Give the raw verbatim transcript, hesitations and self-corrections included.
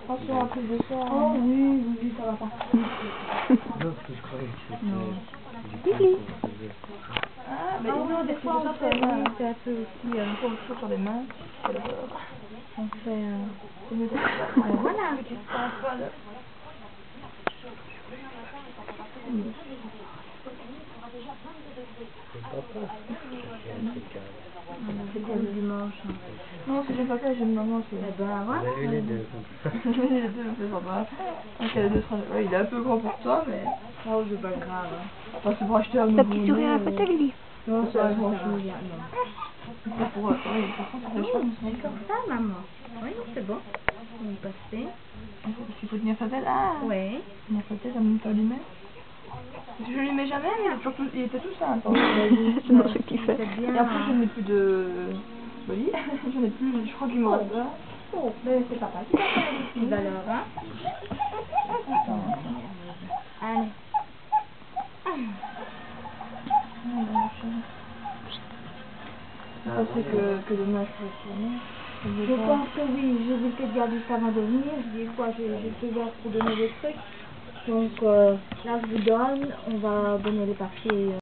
Attention, après de ça. Oh oui, oui, oui, ça va pas. Non, parce que je croyais que c'était... Lily. Ah, mais Ah non, oui, des parce que fois, ça, on c'est fait, la oui, main. c'est un peu aussi, euh, Faut chaud sur les mains. Quelle horreur. on fait, euh, C'est mieux d'être là. ouais, voilà. Tu te sens pas là. C'est pas peur. C'est pour le dimanche. Hein. Non, si j'ai pas fait, j'ai une maman aussi. Eh ben, On voilà. a vu les deux. Les deux, c'est sympa. Donc, les deux sera- ouais, il est un peu grand pour toi, mais. Oh, c'est pas grave. Enfin, c'est pour acheter un nouveau. Ta petite souris à nom, côté, euh, Lily. Non, ça, ça, je m'en ça fous. va bien, non. C'est pour. euh, Oui, par contre, ça fait chouette, mais C'est c'est comme ça, maman. Oui, c'est bon. On va passer. Parce qu'il faut tenir sa tête. Ah Oui. Tenir sa tête, on peut lui mettre. Parce que je lui mets jamais, mais il, est toujours tout... il était tout simple. C'est bon ce que tu fais. C'est bien. Et en plus, je n'ai plus de. Bolly. J'en ai plus, je crois qu'il me reste là. Oh, ben c'est papa qui va faire les petits alors, hein. Attends. Allez. Je pensais que, que demain je pourrais tourner. Je pense que oui, je vais peut-être garder ça avant de venir. Des fois, j'ai j'ai besoin pour donner des trucs. Donc euh, là, je vous donne. On va donner les papiers.